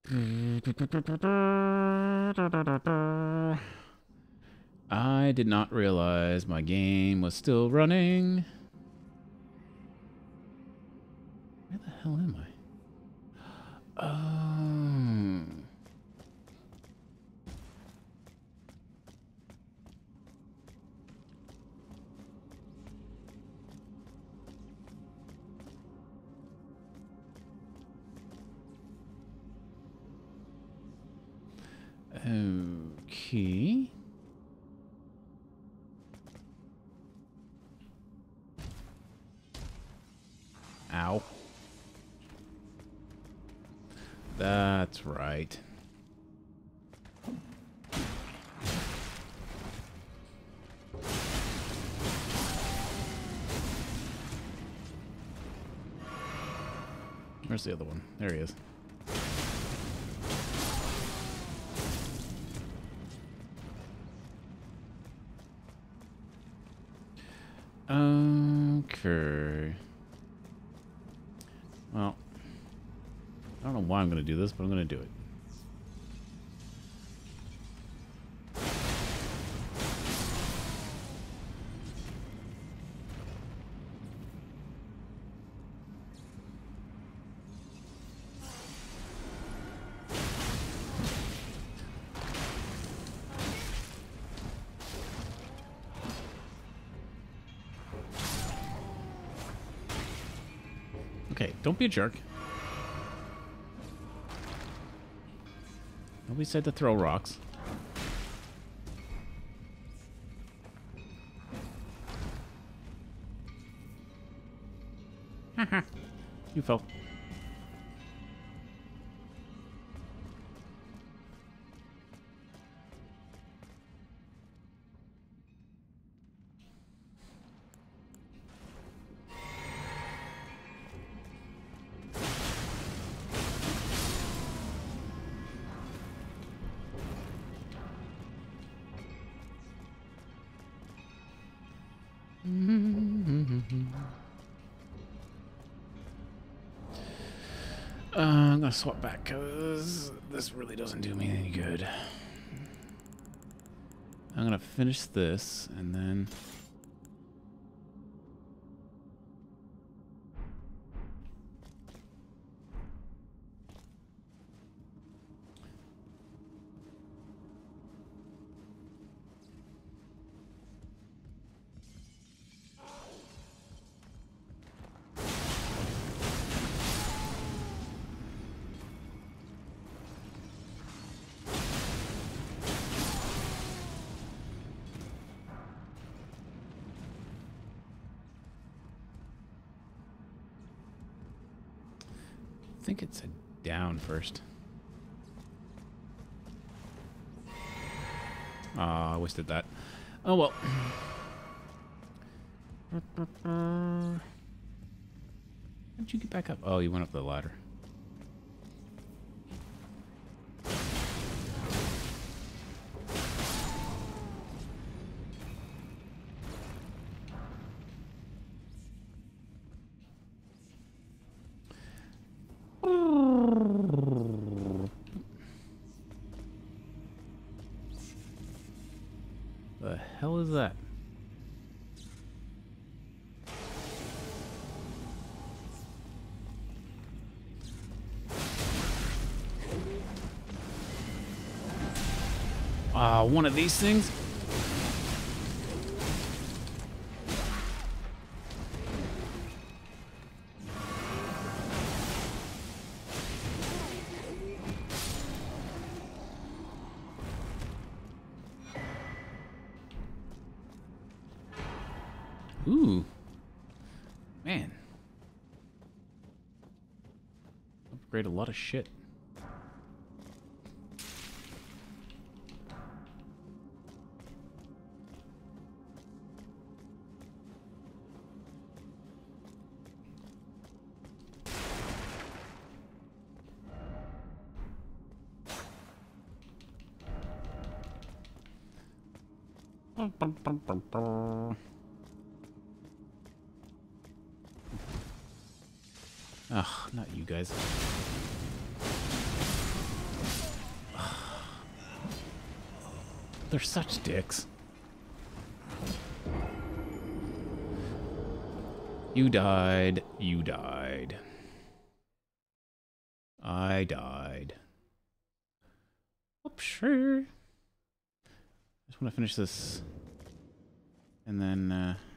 I did not realize my game was still running. Where the hell am I? Oh. Okay. Ow. That's right. Where's the other one? There he is. Okay. Well, I don't know why I'm going to do this, but I'm going to do it. Okay, don't be a jerk. Nobody said to throw rocks. Haha. You fell. I'm gonna swap back because this really doesn't do me any good. I'm gonna finish this and then. I think it's a down first. I wasted that. Oh well. How'd you get back up? Oh, you went up the ladder. The hell is that? One of these things? Ooh. Man. Upgrade a lot of shit. Ugh, not you guys. they're such dicks. You died. You died. I died. Whoop, sure. Just want to finish this. And then,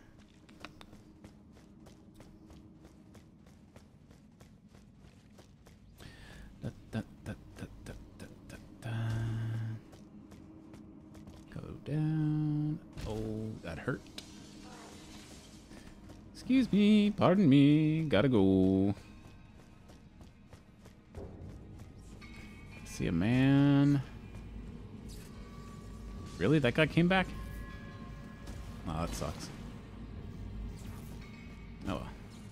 go down. Oh, that hurt. Excuse me, pardon me, gotta go. See a man. Really? That guy came back? Oh, that sucks. Oh well.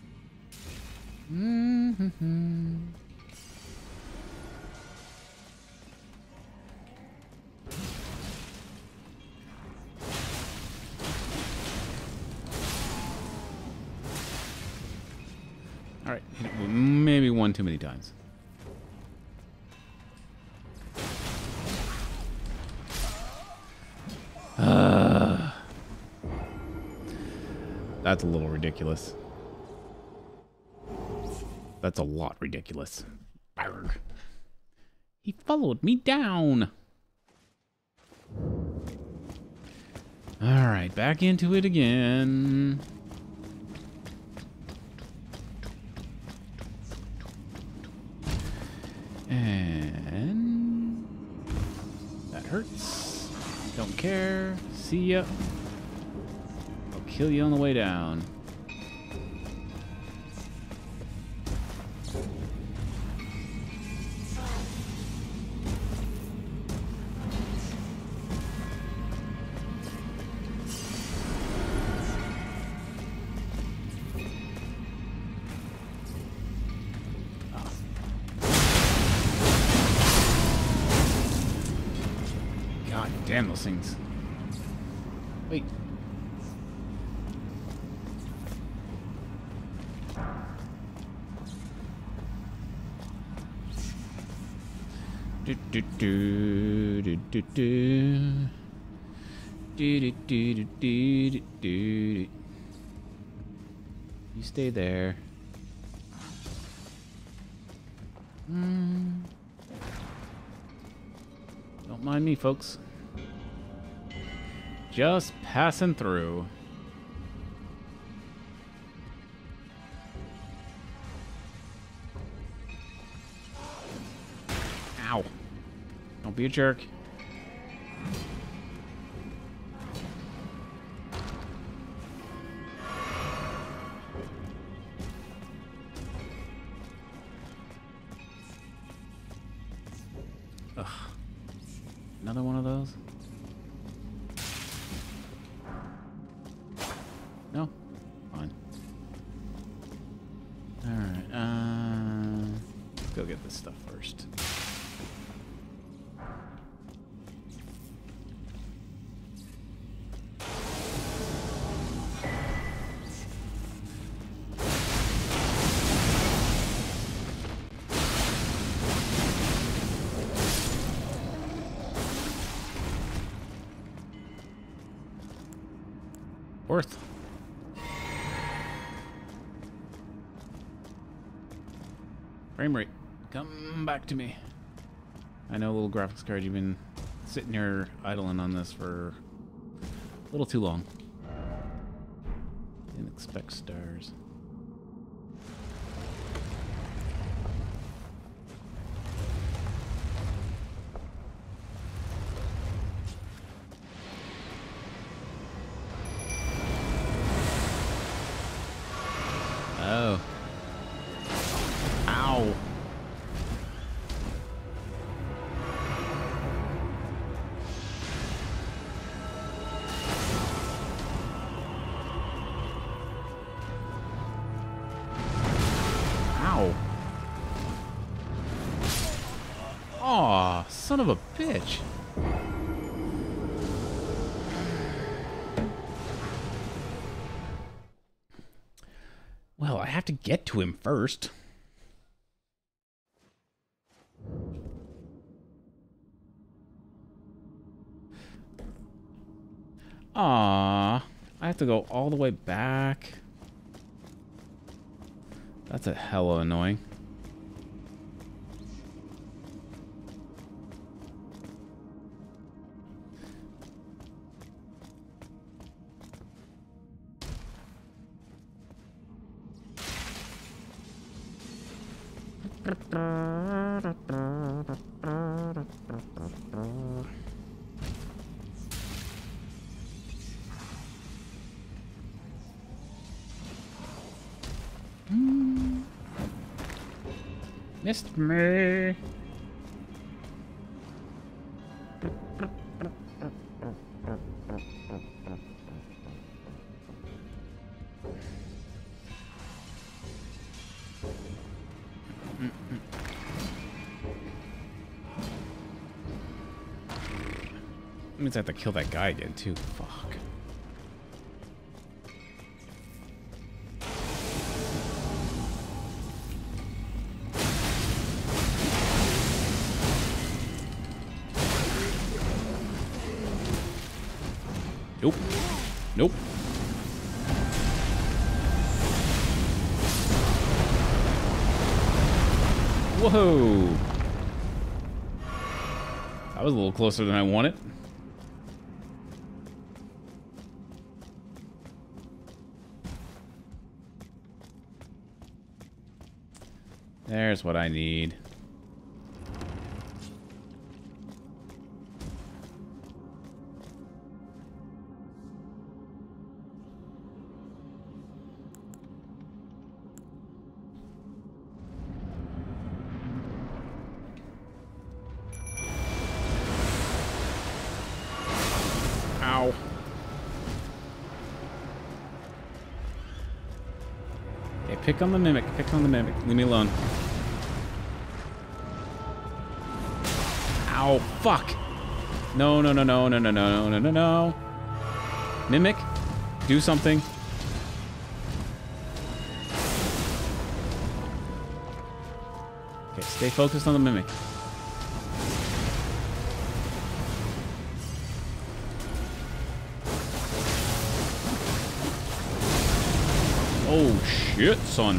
Mm-hmm. Alright, maybe one too many times. That's a little ridiculous. That's a lot ridiculous. Arrgh. He followed me down. Alright, back into it again. And that hurts. Don't care. See ya. I'll kill you on the way down. Damn those things. Wait. Do do do do do do do do do do do do. You stay there. Don't mind me, folks. Just passing through. Ow. Don't be a jerk. Ugh. Another one of those? No? Fine. Alright, let's go get this stuff first. Worth. Frame rate, come back to me. I know, little graphics card, you've been sitting here idling on this for a little too long. Didn't expect stars. Oh. Ow. Ow. Aw, son of a bitch. Well, I have to get to him first. Aww. I have to go all the way back. That's a hella annoying. Missed me. Means I have to kill that guy again too. Fuck. Nope. Nope. Whoa. That was a little closer than I wanted. There's what I need. Ow. Okay, pick on the mimic. Pick on the mimic. Leave me alone. Ow, fuck. No, no, no, no, no, no, no, no, no, no. Mimic, do something. Okay, stay focused on the mimic. Oh, shit, son.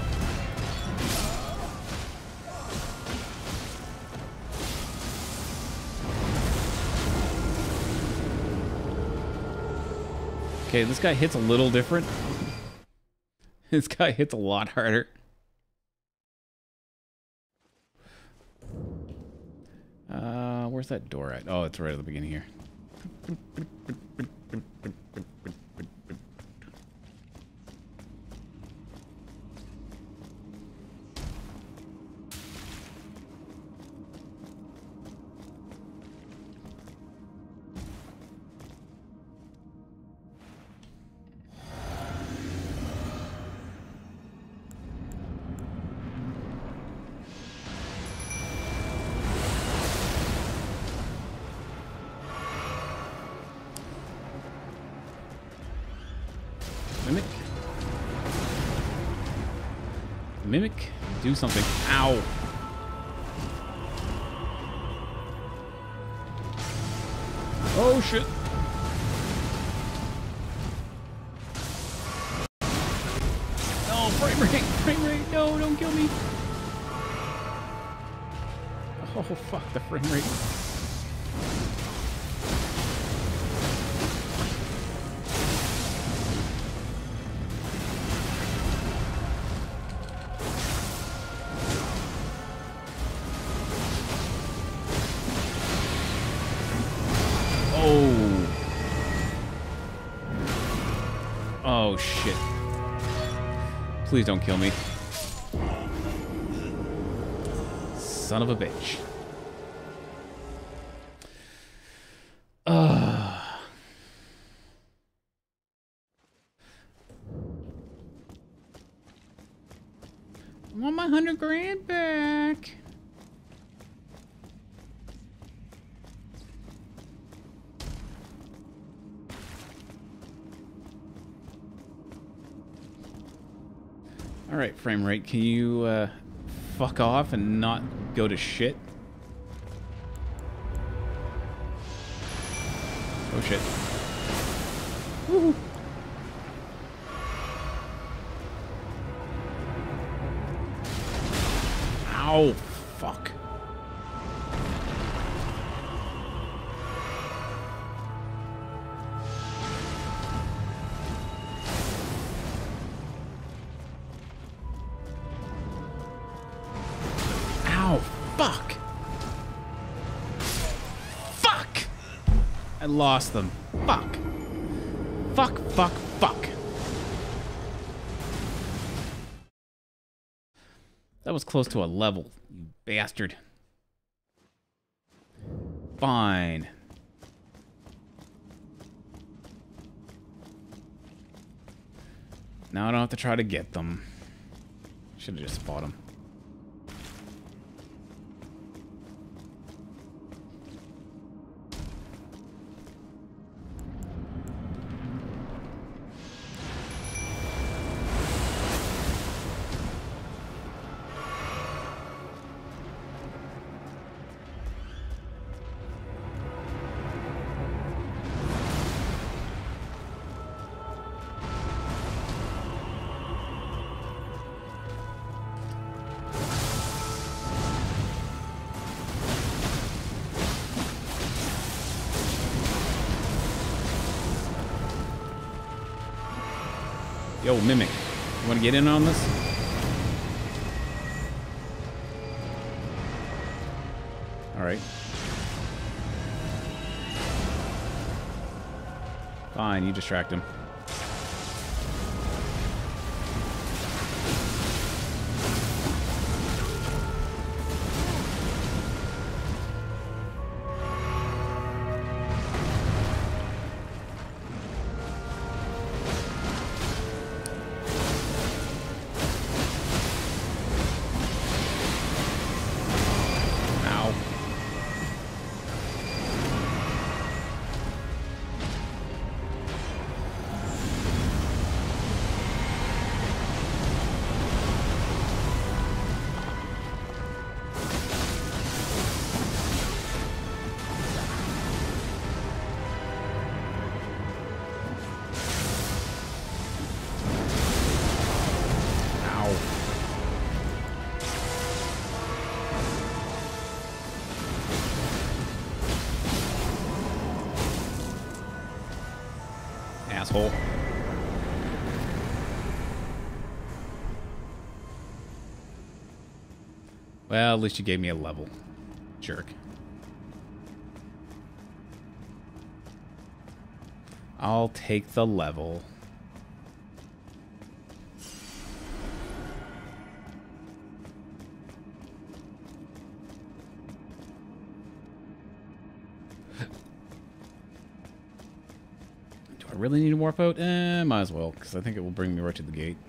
Okay, this guy hits a little different. This guy hits a lot harder. Where's that door at? Oh, it's right at the beginning here. Mimic. Mimic, do something. Ow. Oh, shit. No, frame rate, frame rate. No, don't kill me. Oh, fuck, the frame rate. Oh, shit. Please don't kill me. Son of a bitch. I want my 100 grand back. All right, frame rate, can you fuck off and not go to shit? Oh shit. Woohoo. Ow, fuck. Ow, fuck. Fuck. I lost them. Fuck. Fuck, fuck, fuck. That was close to a level, you bastard. Fine. Now I don't have to try to get them. Should have just fought them. Yo, Mimic, you want to get in on this? All right. Fine, you distract him. Asshole. Well, at least you gave me a level. Jerk. I'll take the level. Really need to warp out? Might as well, because I think it will bring me right to the gate.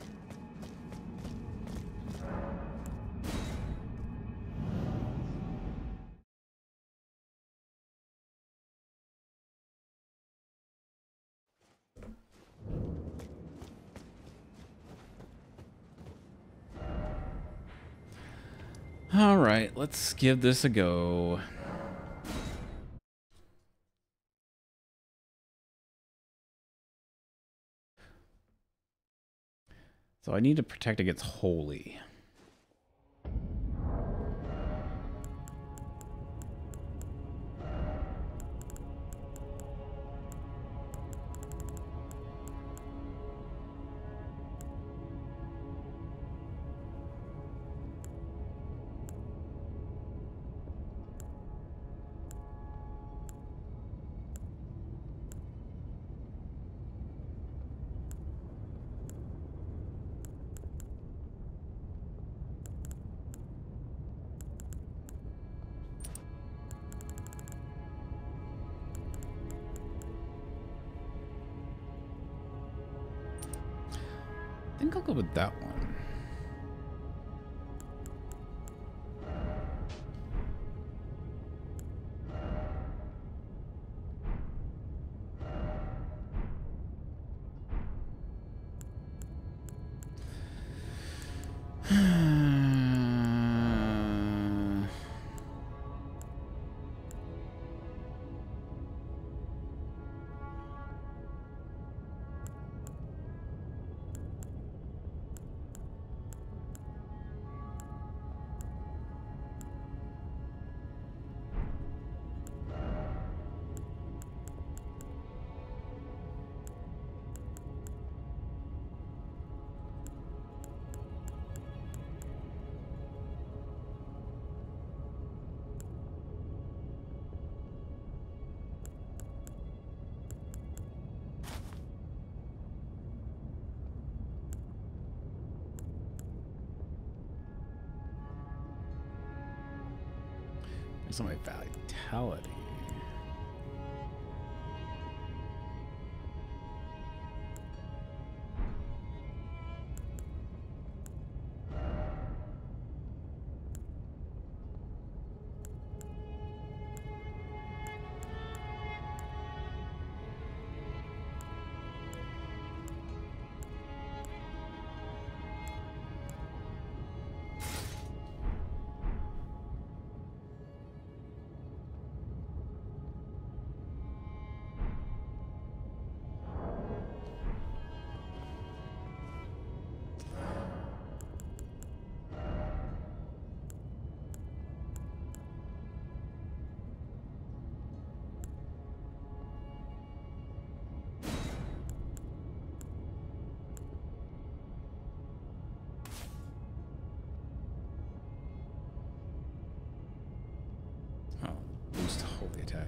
All right, let's give this a go. So I need to protect against holy. I think I'll go with that one. Based on my vitality. Boost holy attack.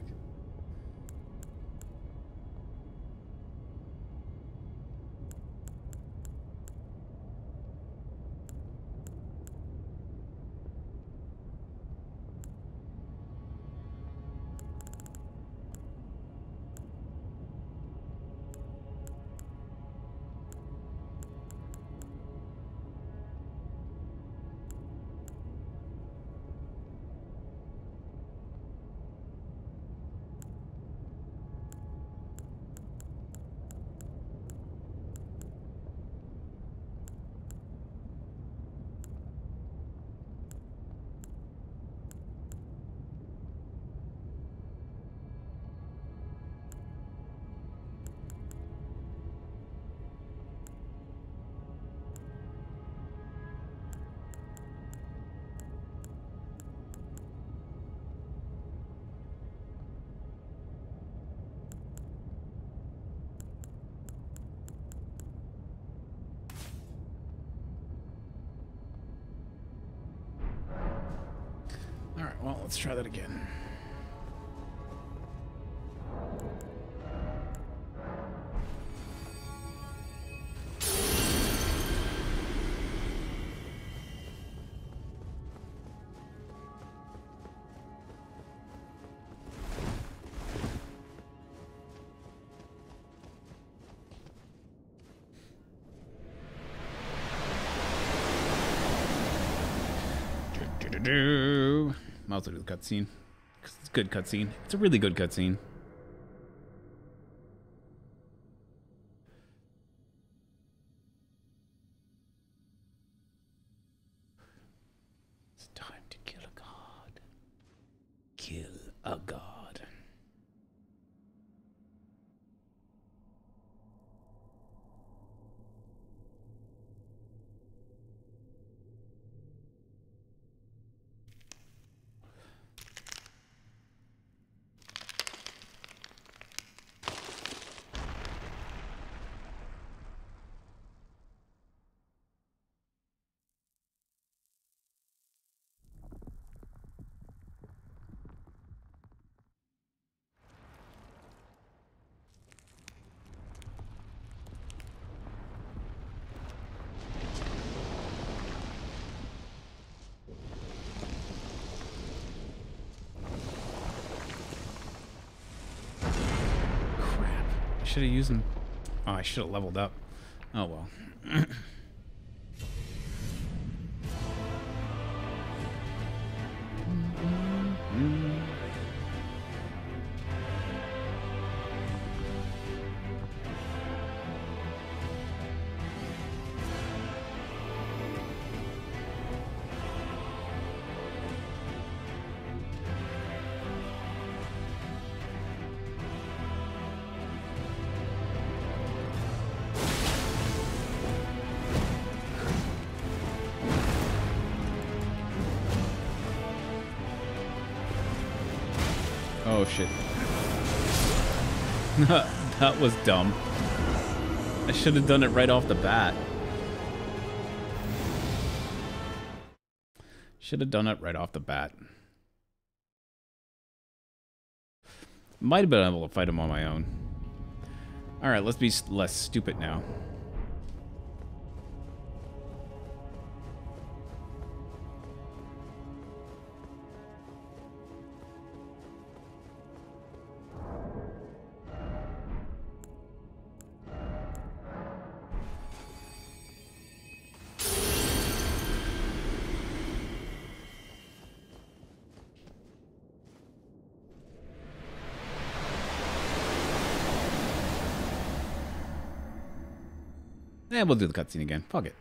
Alright, well, let's try that again. Might also do the cutscene. It's a good cutscene. It's a really good cutscene. It's time to kill a god. Kill a god. Should have used them. Oh, I should have leveled up. Oh well. Oh shit. That was dumb. I should have done it right off the bat. Should have done it right off the bat. Might have been able to fight him on my own. Alright, let's be less stupid now. We'll do the cutscene again. Fuck it.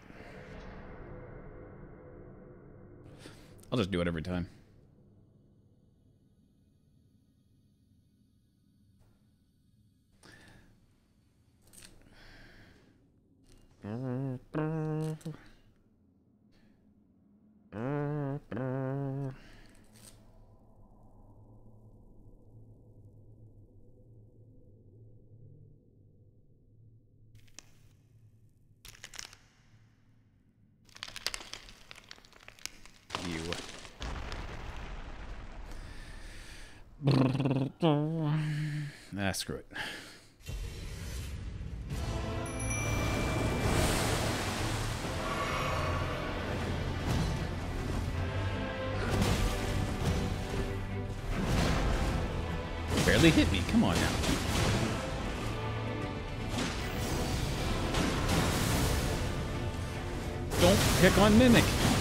I'll just do it every time. Ah, screw it. Barely hit me. Come on now. Don't pick on Mimic.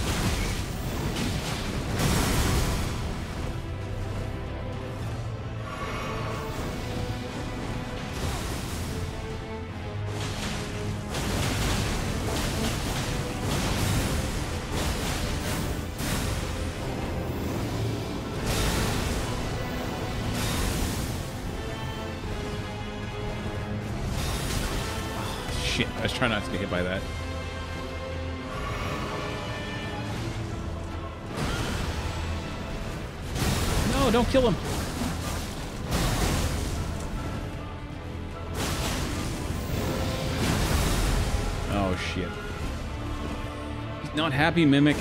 Shit, I was trying not to get hit by that. No, don't kill him. Oh, shit. He's not happy, Mimic.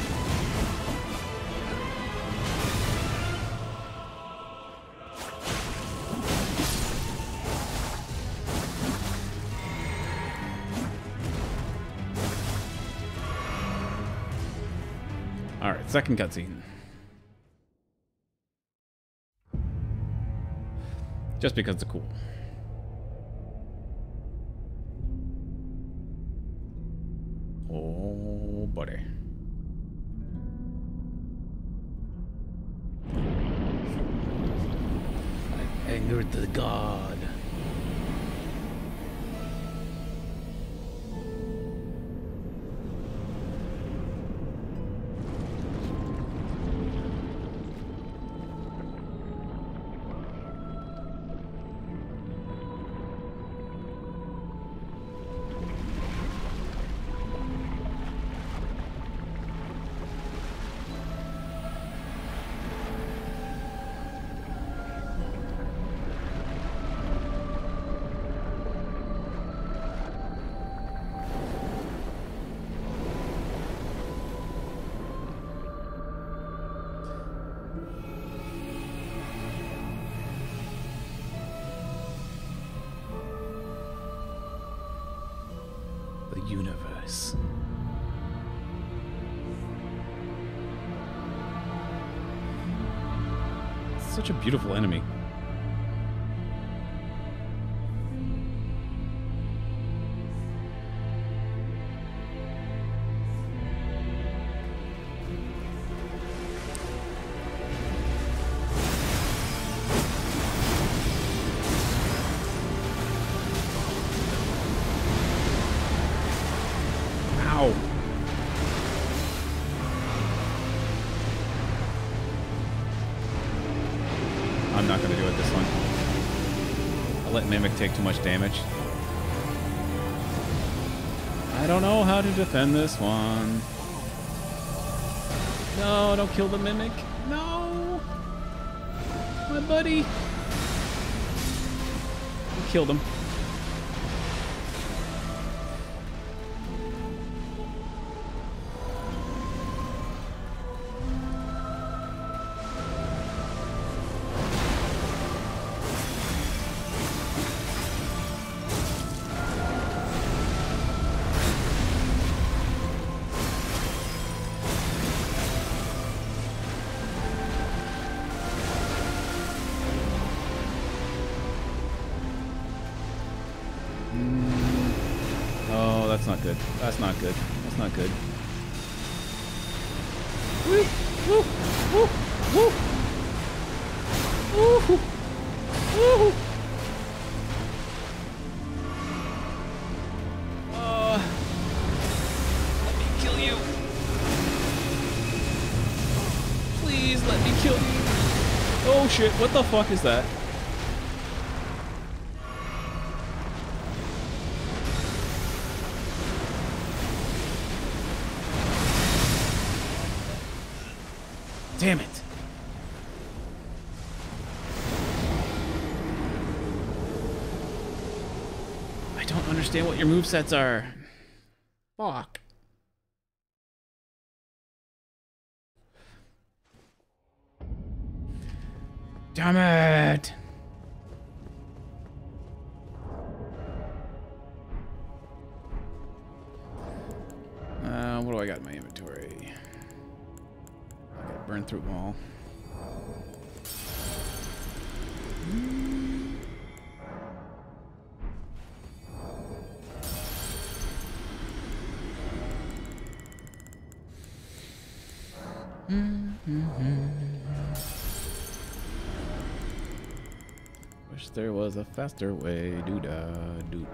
Alright, second cutscene. Just because it's cool. Oh, buddy. I angered the god. The universe. Such a beautiful enemy. Ow. I'm not going to do it this one. I'll let Mimic take too much damage. I don't know how to defend this one. No, don't kill the Mimic. No! My buddy! I killed him. Oh, that's not good. That's not good. That's not good. Woo! Woo! Woo! Woo! Woo! Woo! Oh shit, what the fuck is that? Damn it. I don't understand what your movesets are. Fuck. Damn it. What do I got in my inventory? I gotta burn through them all. Wish there was a faster way. Doo-da-doo.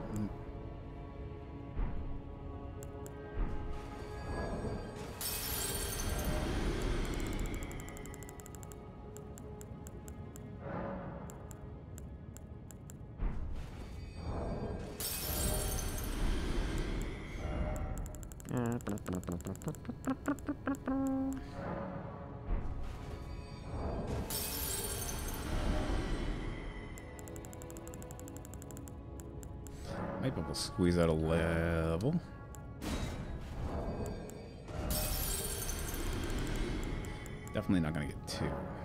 Might be able to squeeze out a level. Definitely not gonna get two.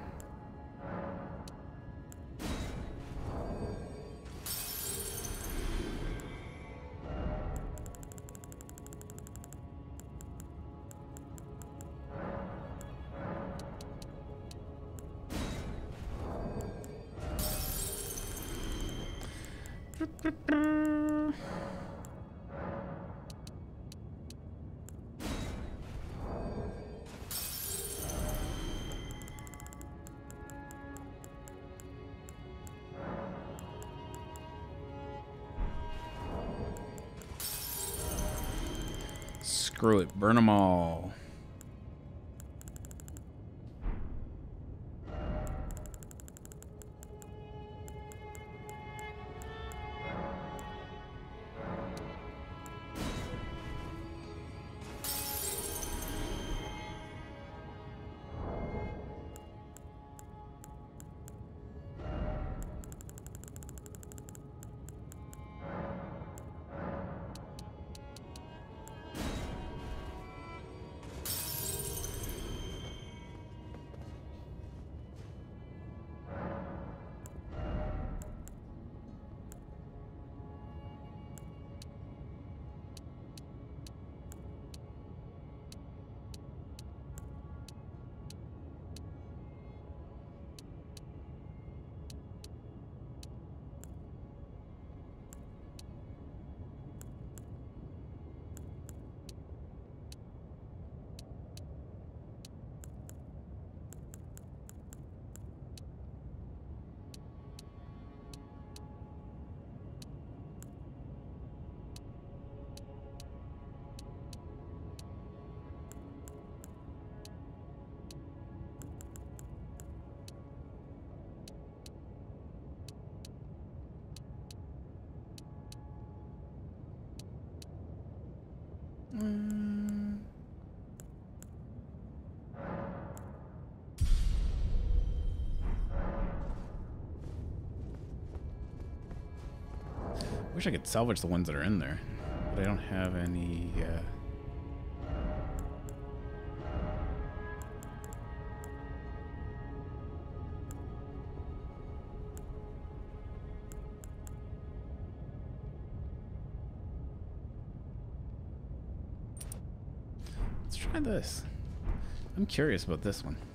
Screw it, burn them all. Wish I could salvage the ones that are in there, but I don't have any. Let's try this. I'm curious about this one.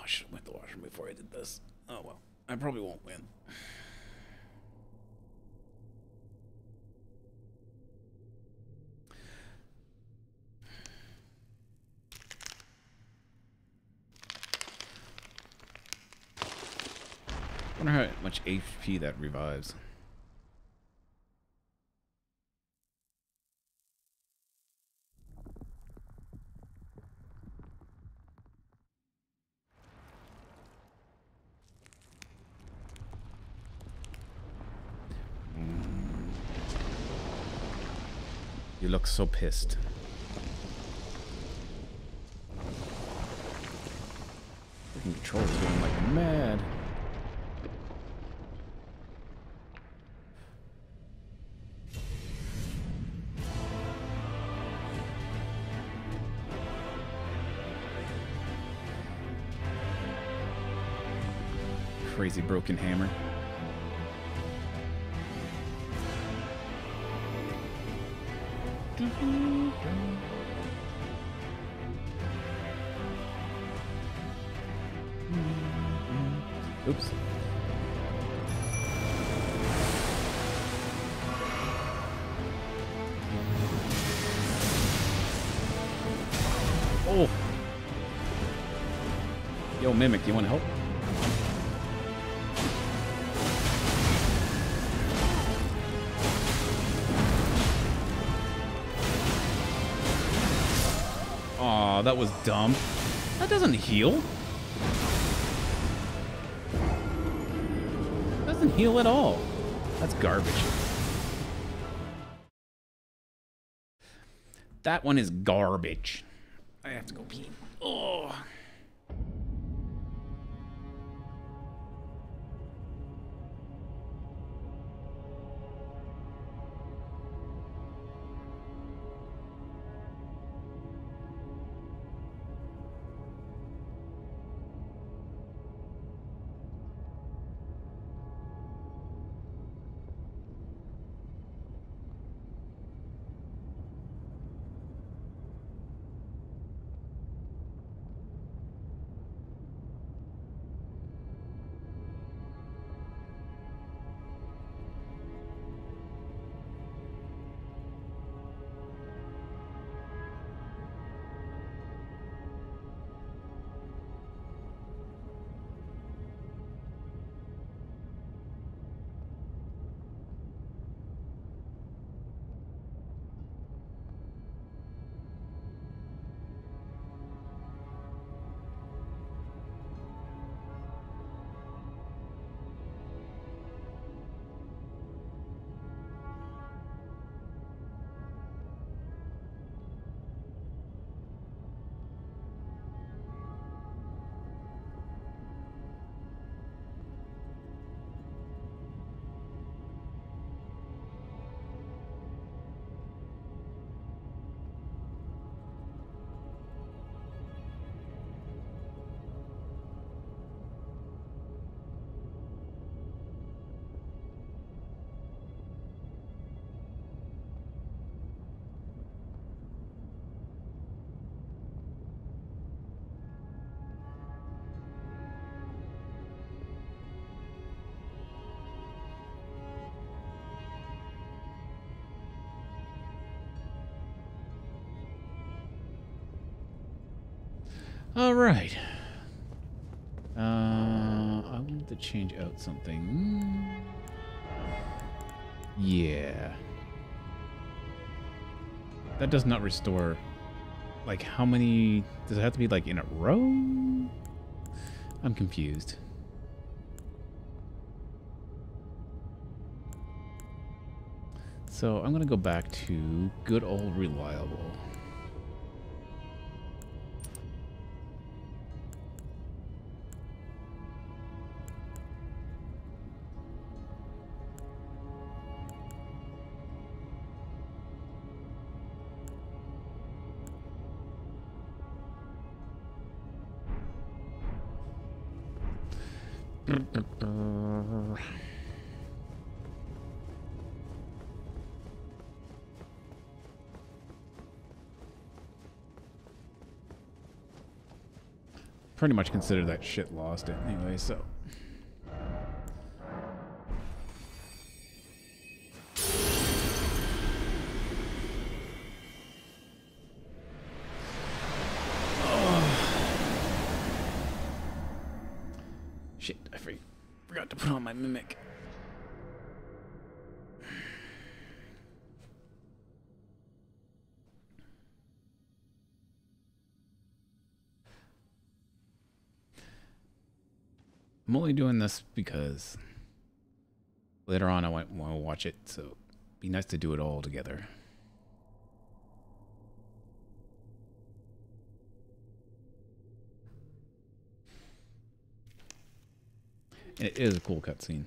I should have went to the washroom before I did this. Oh well, I probably won't win. I wonder how much HP that revives. You look so pissed. Freaking controller's going like mad. Crazy broken hammer. Oops. Oh. Yo, Mimic, you want to help? Aw, that was dumb. That doesn't heal. Doesn't heal at all. That's garbage. That one is garbage. I have to go pee. Oh. All right. I wanted to change out something. Yeah. That does not restore. Like, how many... Does it have to be, like, in a row? I'm confused. So, I'm going to go back to good old reliable. pretty much consider that shit lost it anyway, so. Shit, I forgot to put on my mimic. I'm only doing this because later on I want to watch it, so it'd be nice to do it all together. It is a cool cutscene.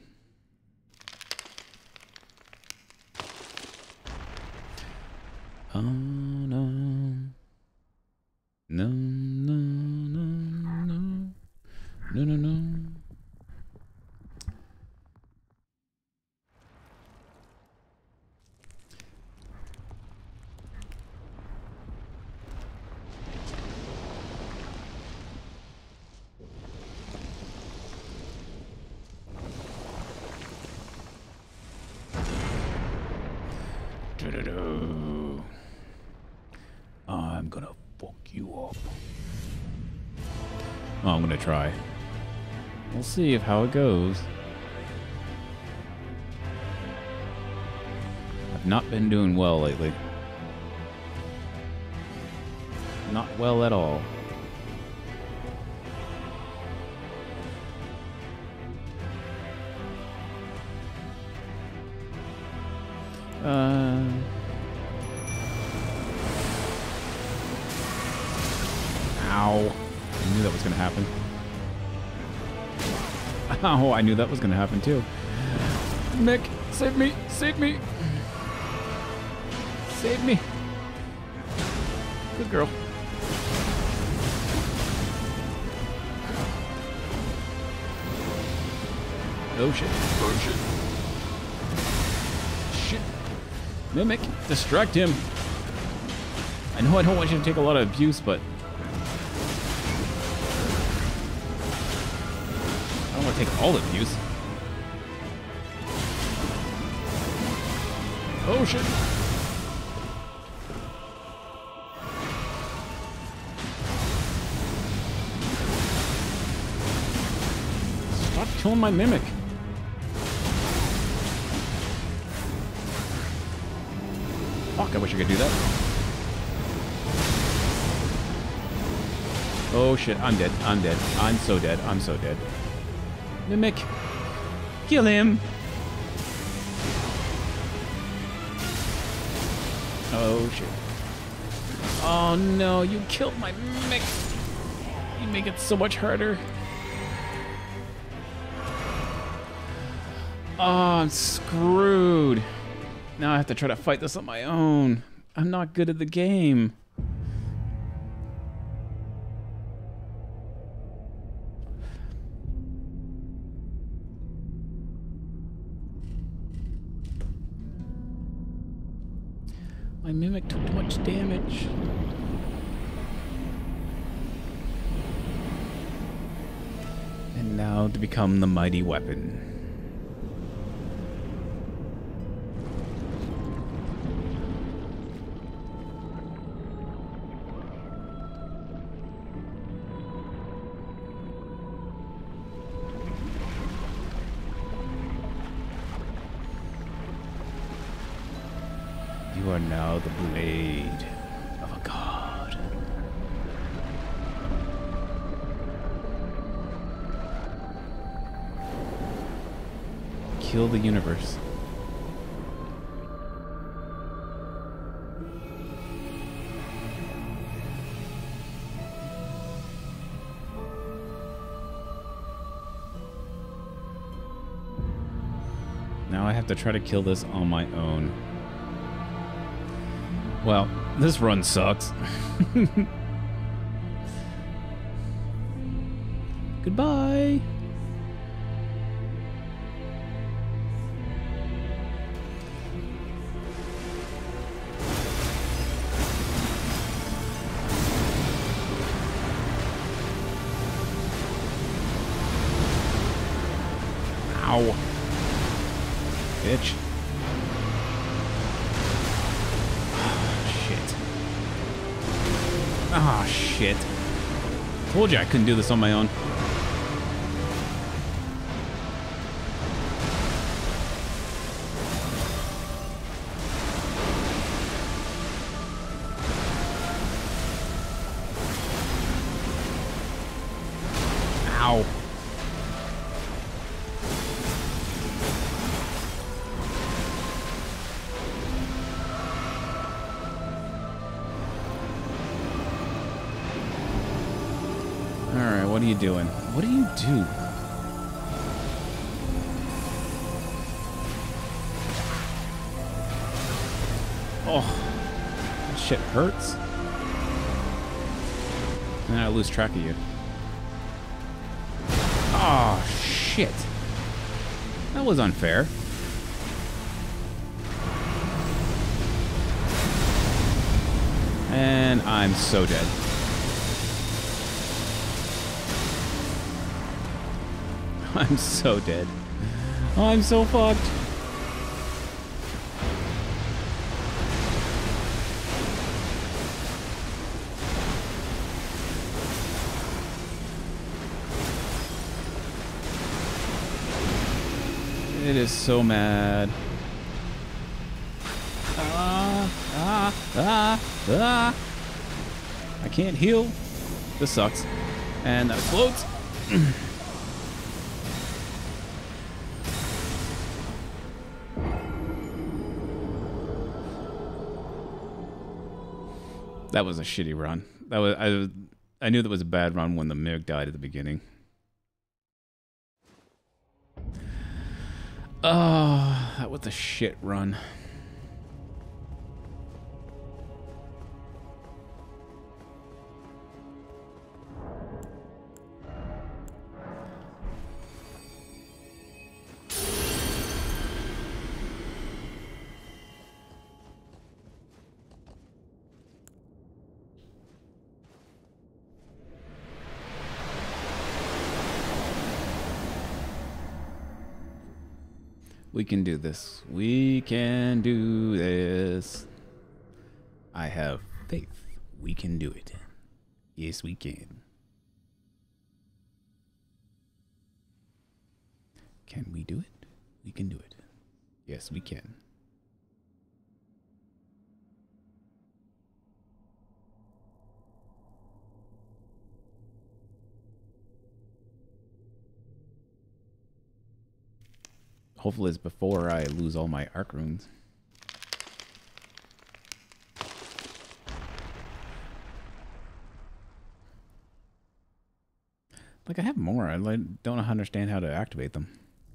Oh no. No, no, no, no. No, no, no. I'm gonna fuck you up. Oh, I'm gonna try. We'll see how it goes. I've not been doing well lately. Not well at all. Ow. I knew that was gonna happen. Oh, I knew that was gonna happen too. Nick, save me! Save me! Save me! Good girl. Oh shit. Oh shit. Shit. Mimic, distract him. I know I don't want you to take a lot of abuse, but I don't want to take all the abuse. Oh shit. Stop killing my mimic. Fuck, I wish I could do that. Oh shit, I'm dead. I'm dead. I'm so dead. I'm so dead. Mimic. Kill him. Oh shit. Oh no, you killed my mimic. You make it so much harder. Oh, I'm screwed. Now I have to try to fight this on my own. I'm not good at the game. My mimic took too much damage. And now to become the mighty weapon. You are now the blade of a god. Kill the universe. Now I have to try to kill this on my own. Well, this run sucks. Goodbye. Ow. Bitch. Shit. Ah, shit. Told you I couldn't do this on my own. Ow. Alright, what are you doing? What do you do? Oh, that shit hurts. And I lose track of you. Oh, shit. That was unfair. And I'm so dead. I'm so dead. I'm so fucked. It is so mad. I can't heal. This sucks. And that floats. That was a shitty run. That was I knew that was a bad run when the MiG died at the beginning. Oh, that was a shit run. We can do this. We can do this. I have faith. We can do it. Yes, we can. Can we do it? We can do it. Yes, we can. Hopefully it's before I lose all my arc runes. Like, I have more. I don't understand how to activate them.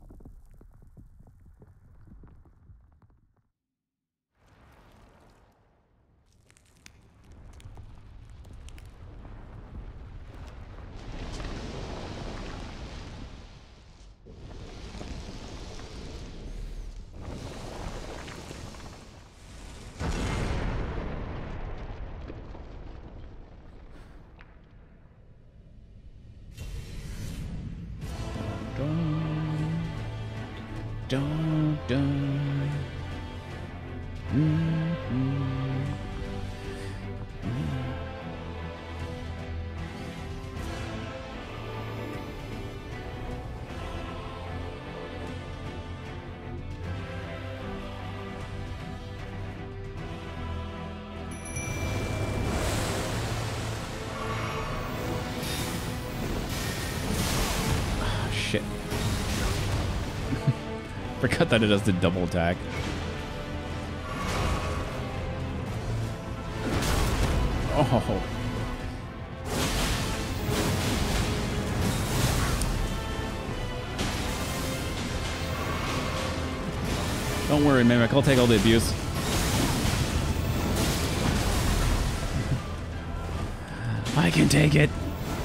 Dun, dun. Shit. Forgot that it does the double attack. Oh. Don't worry, Mimic. I'll take all the abuse. I can take it.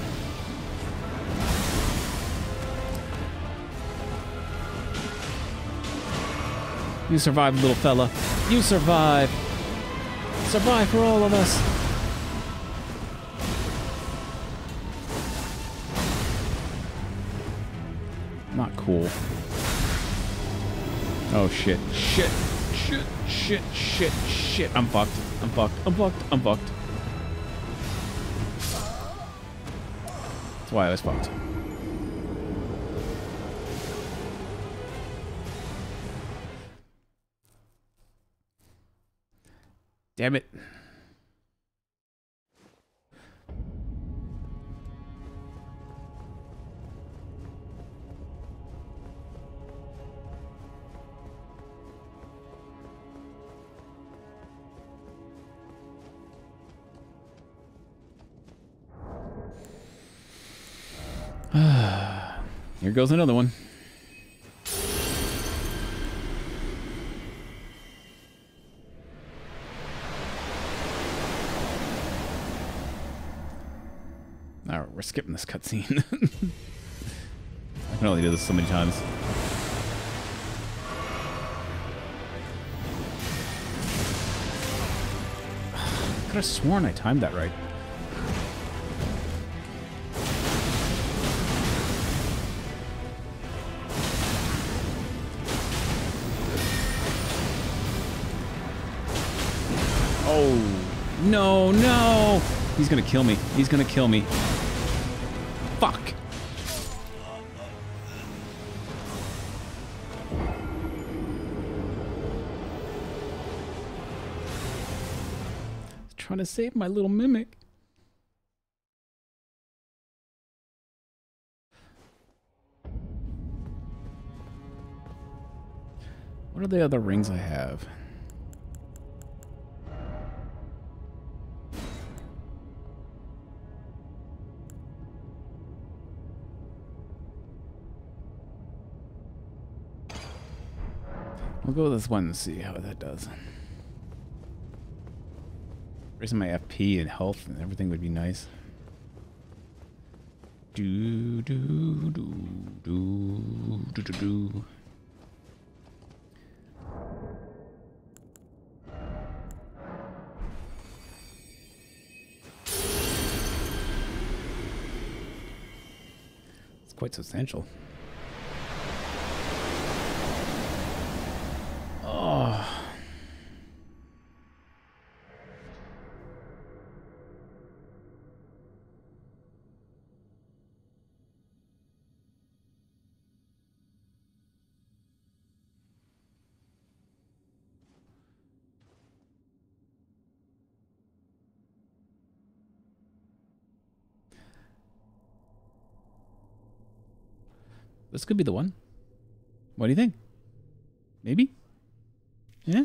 You survived, little fella. You survive. Survive for all of us. Not cool. Oh shit. Shit. Shit. Shit. Shit. Shit. I'm fucked. I'm fucked. I'm fucked. I'm fucked. That's why I was fucked. Damn it. Here goes another one. Alright, we're skipping this cutscene. I can only do this so many times. I could have sworn I timed that right. Oh, no, no. He's going to kill me. He's going to kill me. Fuck. Trying to save my little mimic. What are the other rings I have? We'll go with this one and see how that does. Raising my FP and health and everything would be nice. Do do do do do do do. It's quite substantial. Oh. This could be the one. What do you think? Maybe? Yeah?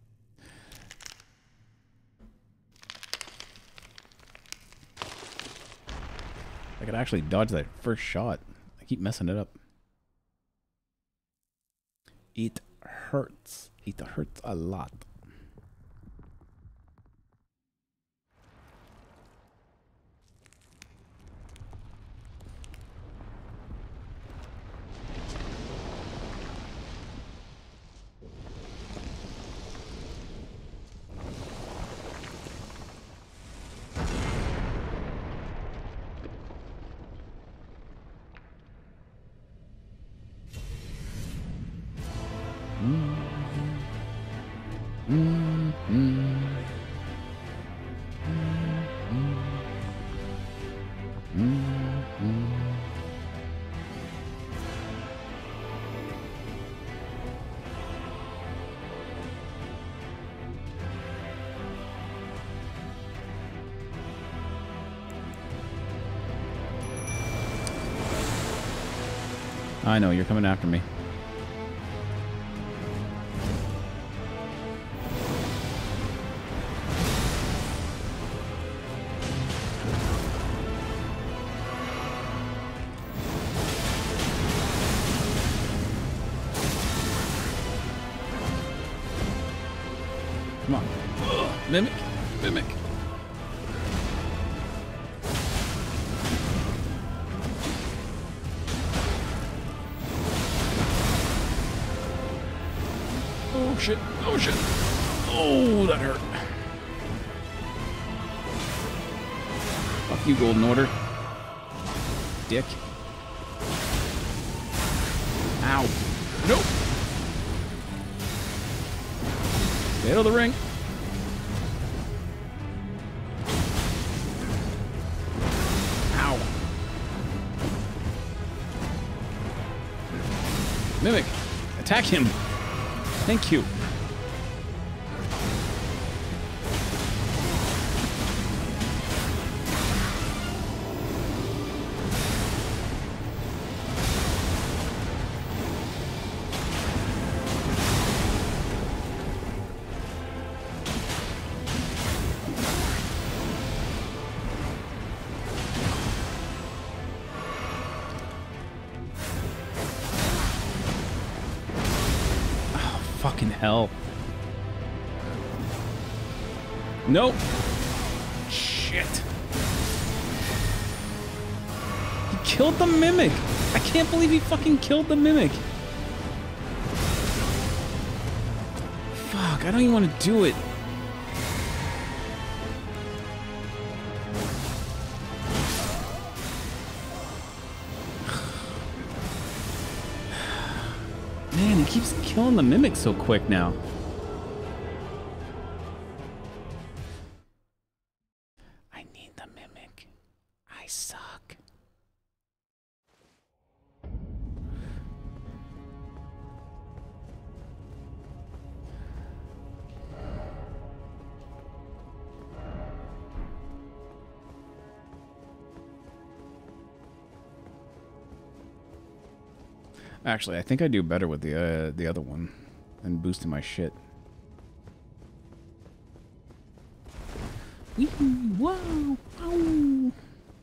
I could actually dodge that first shot. I keep messing it up. It hurts. It hurts a lot. I know, you're coming after me. Come on. Ugh, mimic. Mimic. Oh shit. Oh shit. Oh, that hurt. Fuck you, Golden Order. Dick. Ow. Nope. Stay out of the ring. Ow. Mimic, attack him. Thank you. Fucking hell. Nope. Shit. He killed the Mimic. I can't believe he fucking killed the Mimic. Fuck, I don't even want to do it. Man, he keeps killing the Mimic so quick now. I need the Mimic. I suck. Actually, I think I do better with the other one than boosting my shit. Whoa! Ow.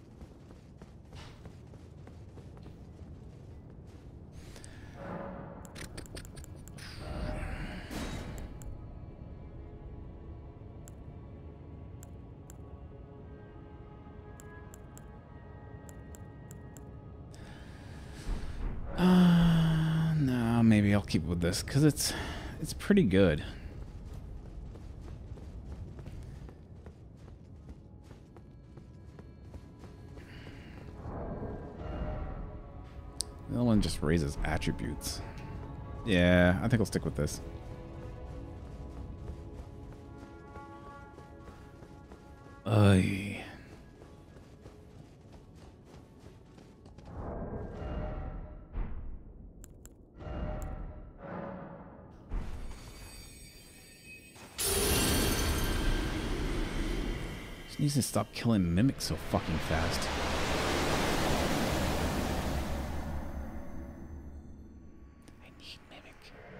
No, maybe I'll keep with this because it's pretty good. The other one just raises attributes. Yeah, I think I'll stick with this. Ay. Just needs to stop killing mimics so fucking fast. I need mimic.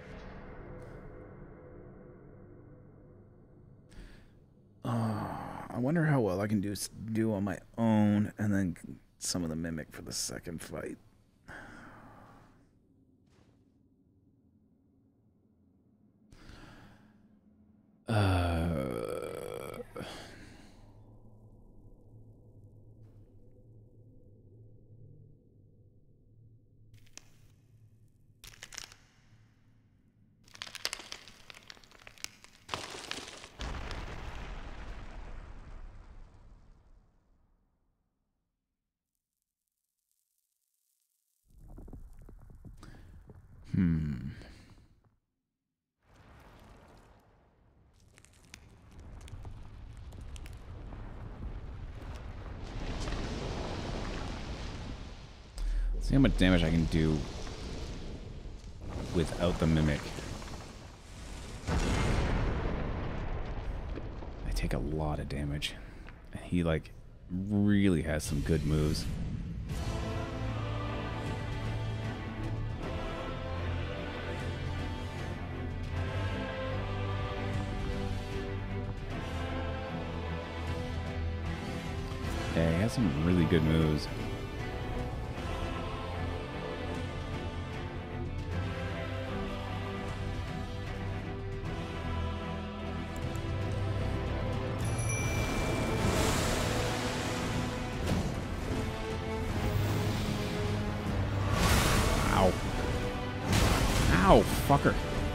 I wonder how well I can do on my own, and then some of the mimic for the second fight. See how much damage I can do without the mimic. I take a lot of damage. And he, like, really has some good moves. Yeah, he has some really good moves. Ow, fucker.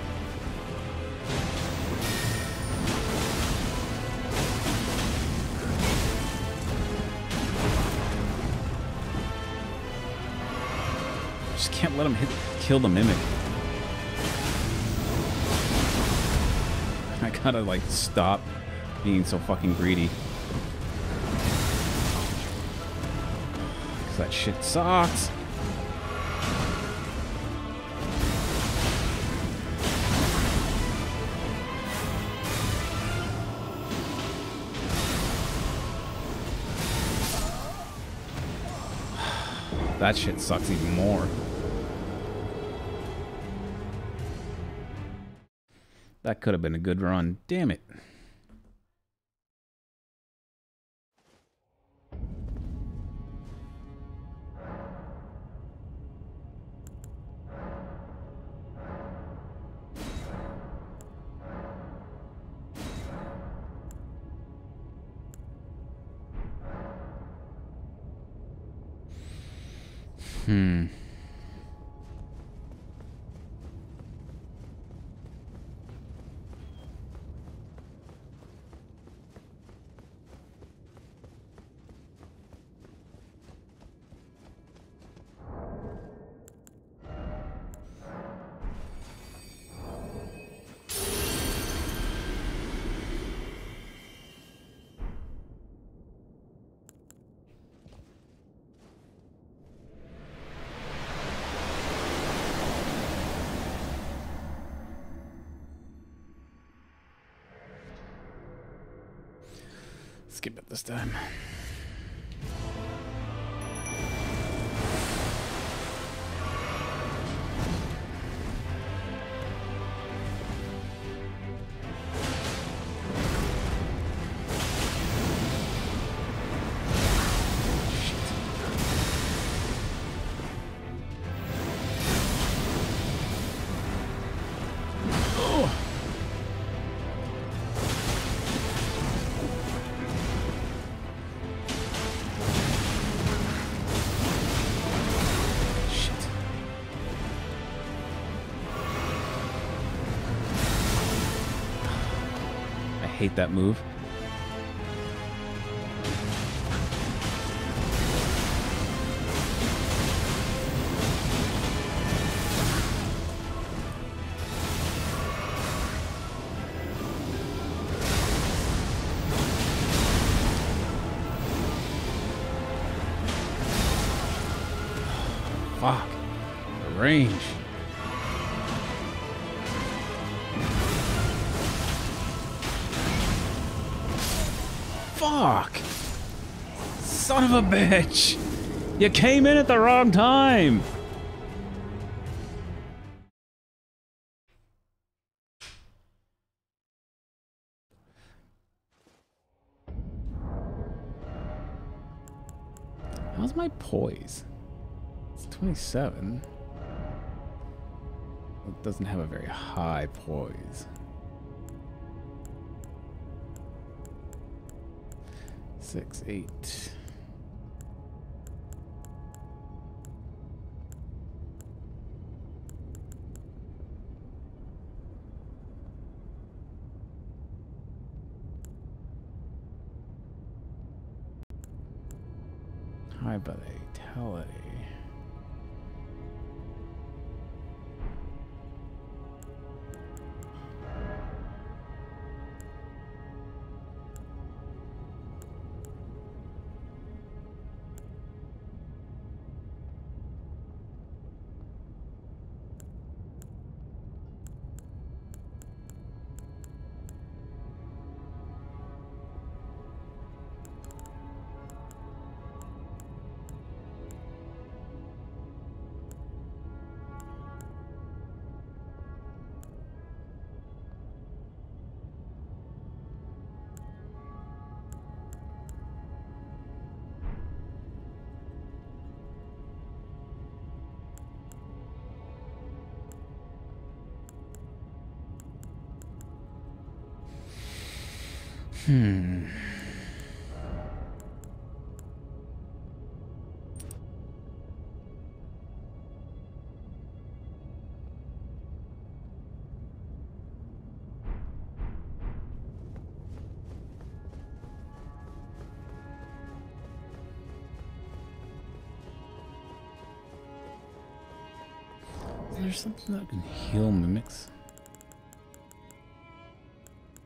Just can't let him kill the mimic. I gotta, like, stop being so fucking greedy. Because that shit sucks. That shit sucks even more. That could have been a good run. Damn it. Skip it this time. Hate that move. Fuck. The range. Fuck! Son of a bitch! You came in at the wrong time! How's my poise? It's 27. It doesn't have a very high poise. 6, 8. High vitality. Is there something that can heal mimics?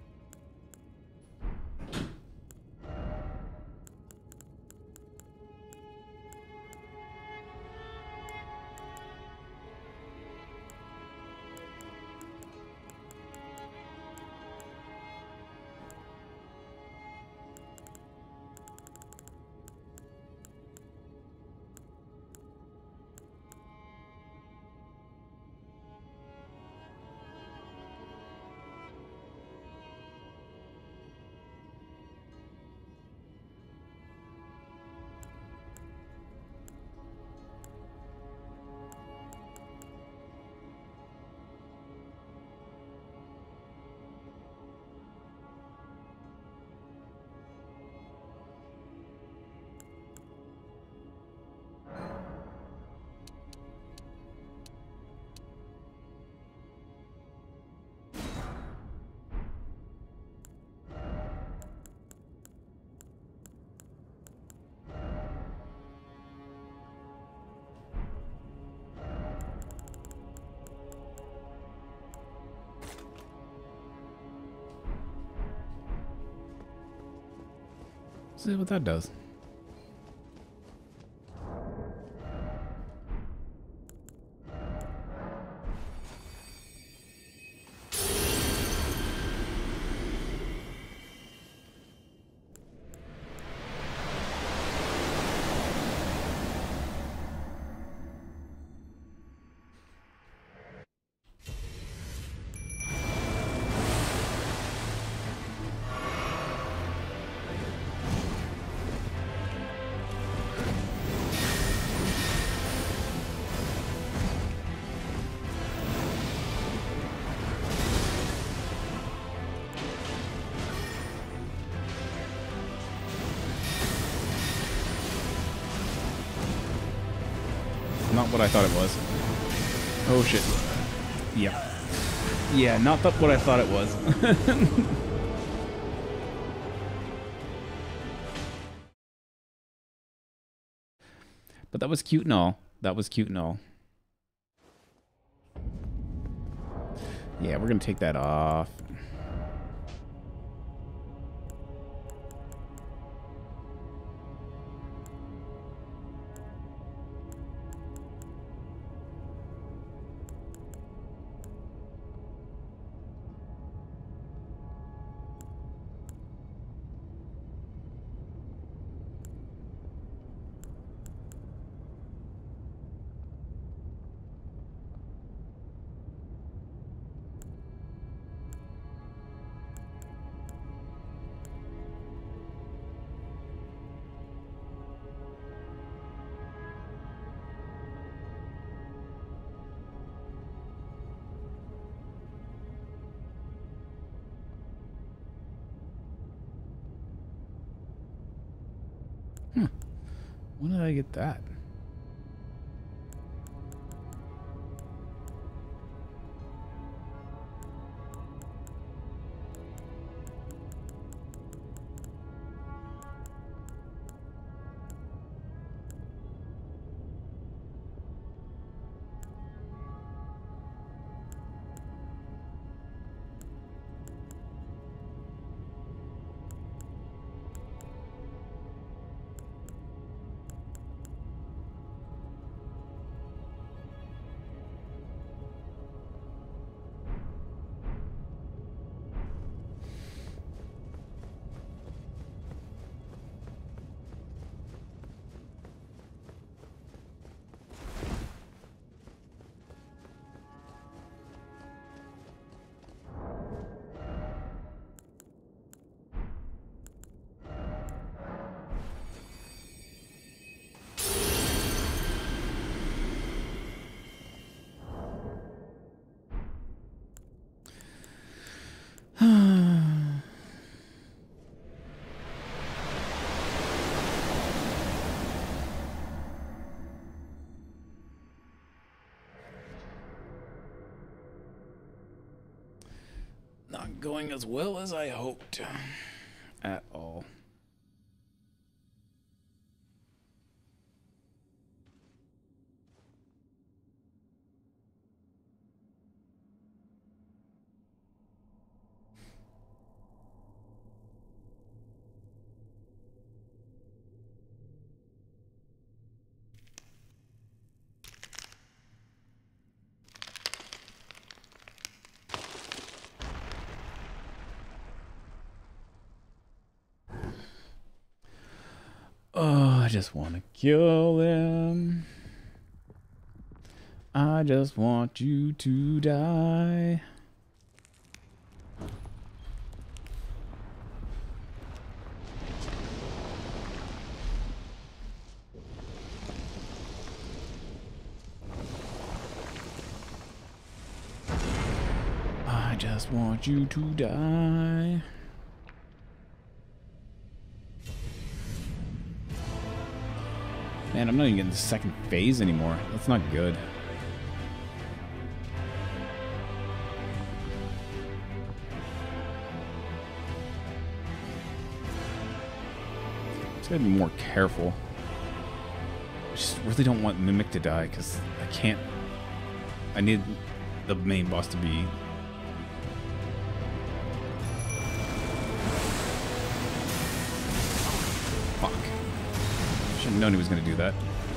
See what that does. Not what I thought it was. Oh shit. Yeah. Yeah, not what I thought it was. But that was cute and all. That was cute and all. Yeah, we're gonna take that off. When did I get that? Not going as well as I hoped at all. Oh, I just want to kill them. I just want you to die. I just want you to die. Man, I'm not even getting the second phase anymore. That's not good. Just gotta be more careful. I just really don't want Mimic to die because I can't. I need the main boss to be. known he was going to do that.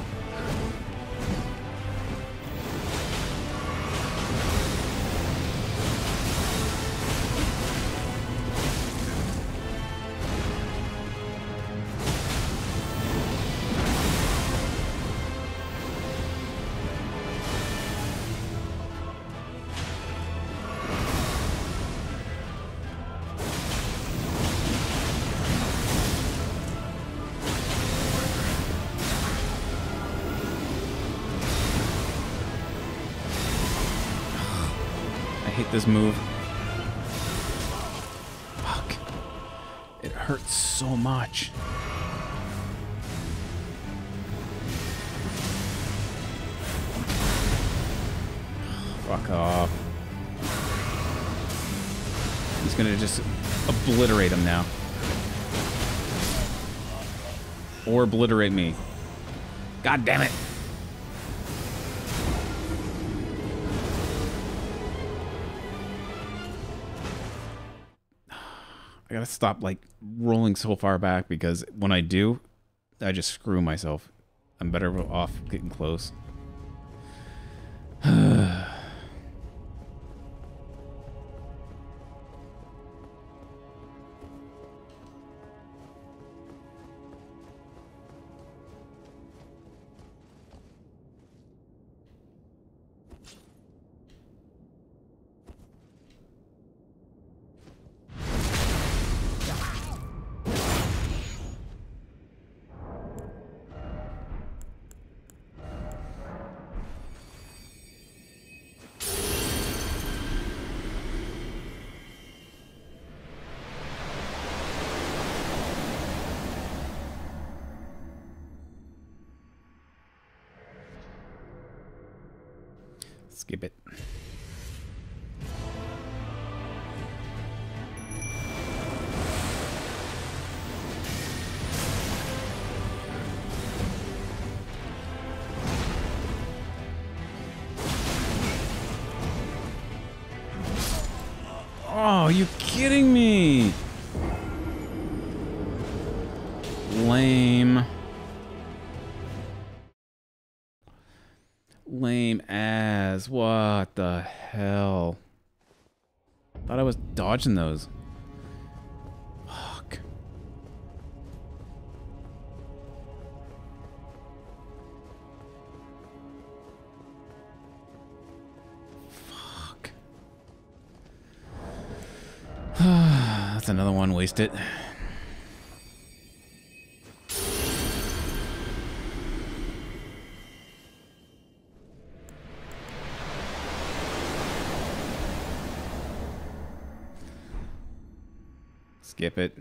This move. Fuck. It hurts so much. Fuck off. He's gonna just obliterate him now. Or obliterate me. God damn it. I gotta stop, like, rolling so far back, because when I do, I just screw myself. I'm better off getting close. Skip it. Oh, are you kidding me? Lame. Lame as. What the hell? Thought I was dodging those. Fuck. Fuck. That's another one wasted. Skip it.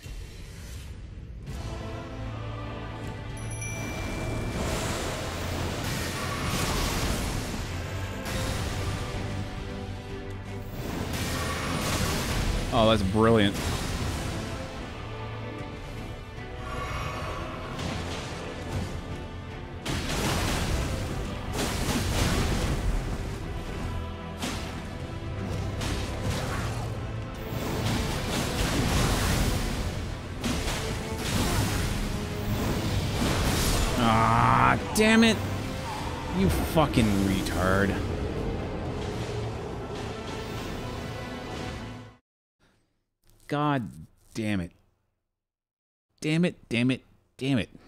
Oh, that's brilliant. Damn it! You fucking retard. God damn it. Damn it, damn it, damn it.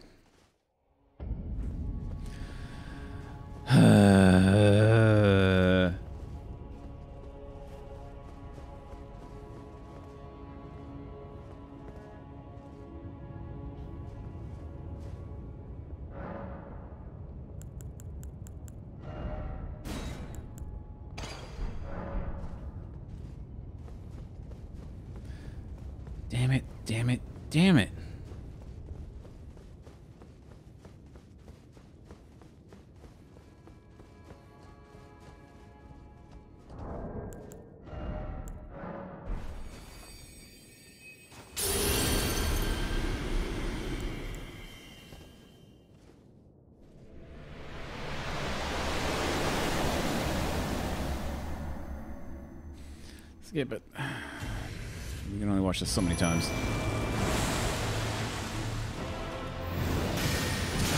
Damn it, damn it, damn it. Skip it. You can only watch this so many times.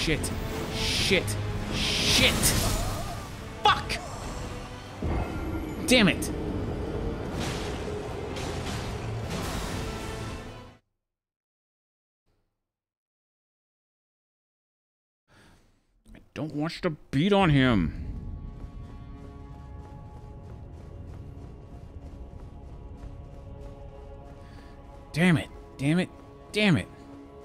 Shit. Shit. Shit. Fuck! Damn it. I don't want you to beat on him. Damn it. Damn it. Damn it.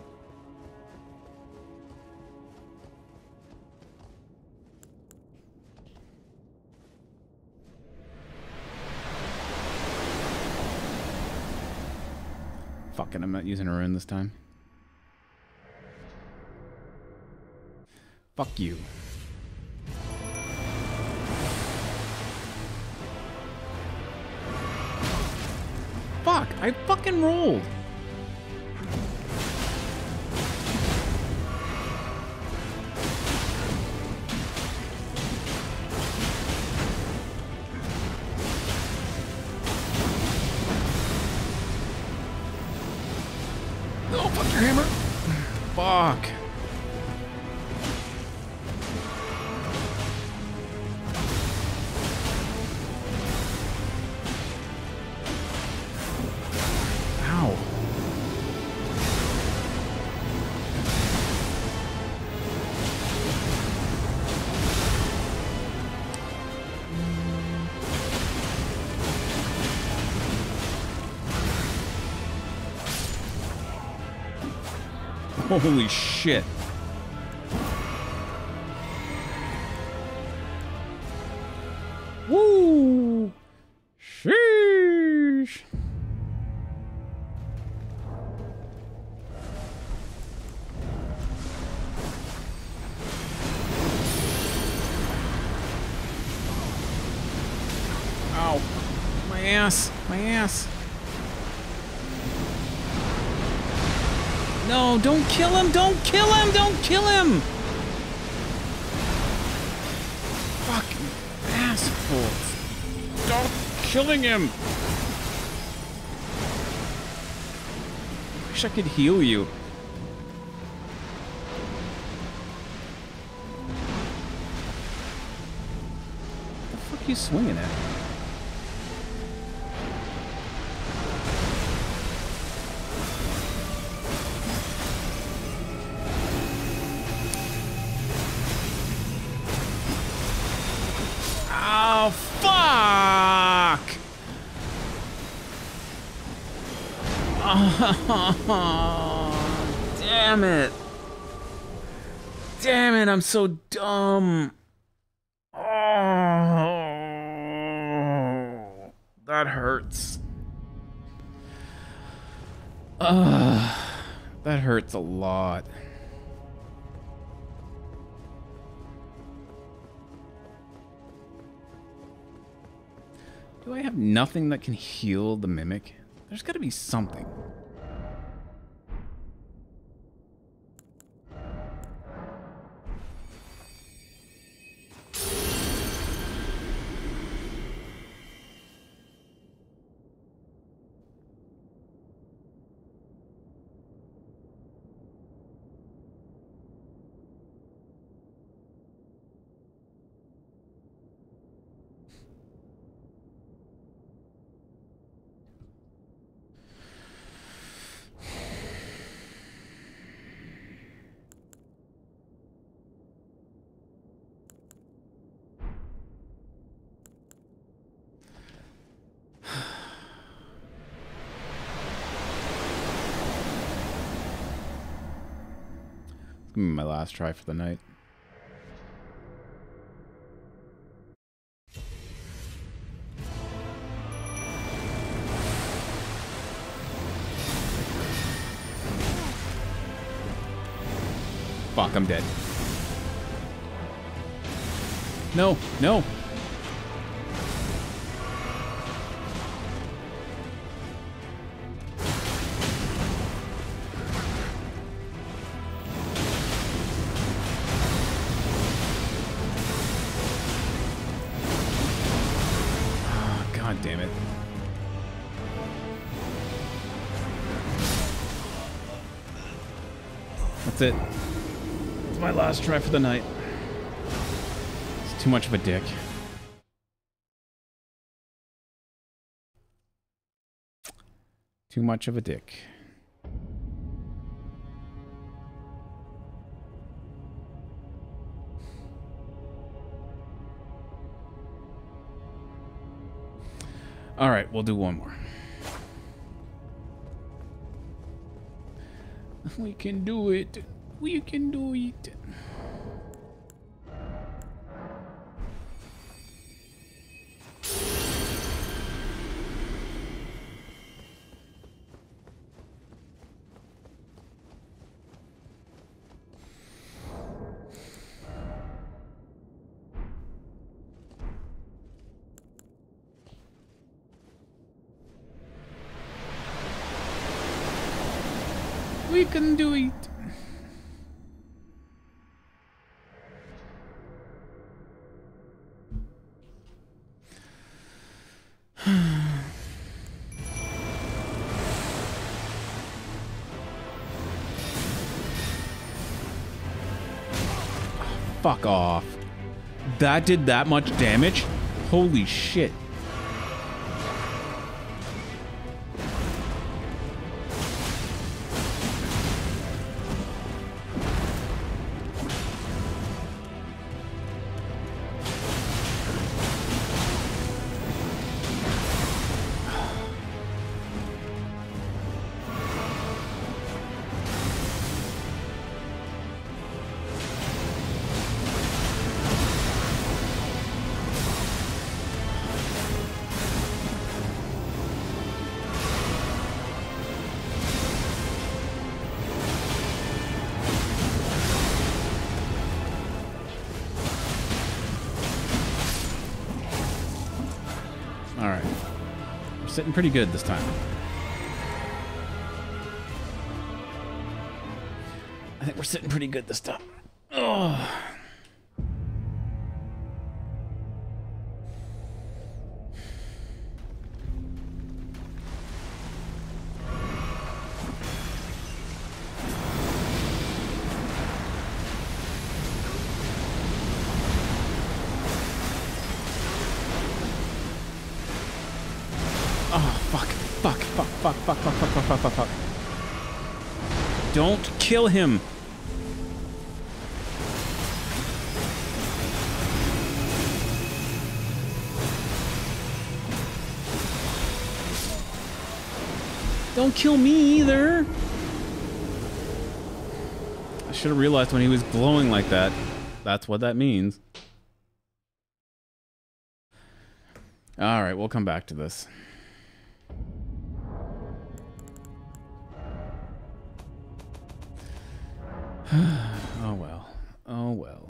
Fucking, I'm not using a rune this time. Fuck you. Fuck, I fucking rolled. Oh, fuck your hammer. Fuck. Ow. Holy shit. Woo! Sheesh. Ow. My ass. My ass. No, don't kill him! Don't kill him! Don't kill him! Fucking assholes. Stop killing him! Wish I could heal you. What the fuck are you swinging at? Oh, fuck! Oh, damn it. Damn it, I'm so dumb. Oh, that hurts. That hurts a lot. Do I have nothing that can heal the mimic? There's gotta be something. It's gonna be my last try for the night. Fuck, I'm dead. No, no. God damn it. That's it. It's my last try for the night. It's too much of a dick. Too much of a dick. All right, we'll do one more. We can do it. We can do it. We can do it. Fuck off. That did that much damage? Holy shit. Sitting pretty good this time. I think we're sitting pretty good this time. Oh. Fuck. Don't kill him. Don't kill me either. I should have realized when he was glowing like that. That's what that means. All right, we'll come back to this. Oh well. Oh well.